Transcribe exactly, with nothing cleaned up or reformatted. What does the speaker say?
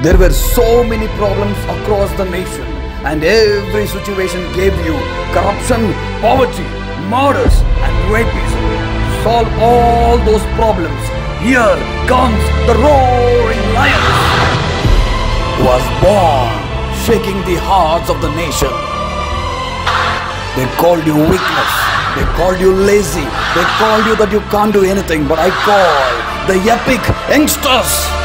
There were so many problems across the nation, and every situation gave you corruption, poverty, murders, and rapism. To solve all those problems, here comes the roaring lion, who was born shaking the hearts of the nation. They called you weakness, they called you lazy, they called you that you can't do anything, but I call the epic youngsters.